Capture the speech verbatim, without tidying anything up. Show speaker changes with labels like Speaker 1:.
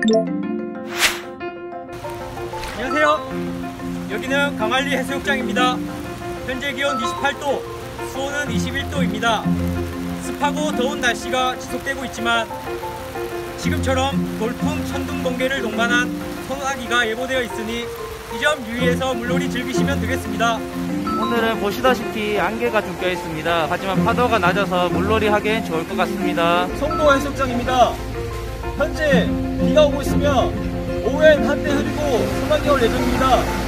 Speaker 1: 안녕하세요. 여기는 강안리 해수욕장입니다. 현재 기온 이십팔 도, 수온은 이십일 도입니다. 습하고 더운 날씨가 지속되고 있지만 지금처럼 돌풍, 천둥, 번개를 동반한 소나기가 예보되어 있으니 이 점 유의해서 물놀이 즐기시면 되겠습니다.
Speaker 2: 오늘은 보시다시피 안개가 좀 껴있습니다. 하지만 파도가 낮아서 물놀이 하기엔 좋을 것 같습니다.
Speaker 3: 송도 해수욕장입니다. 현재 비가 오고 있으며 오후엔 한때 흐리고 소나기가 올 예정입니다.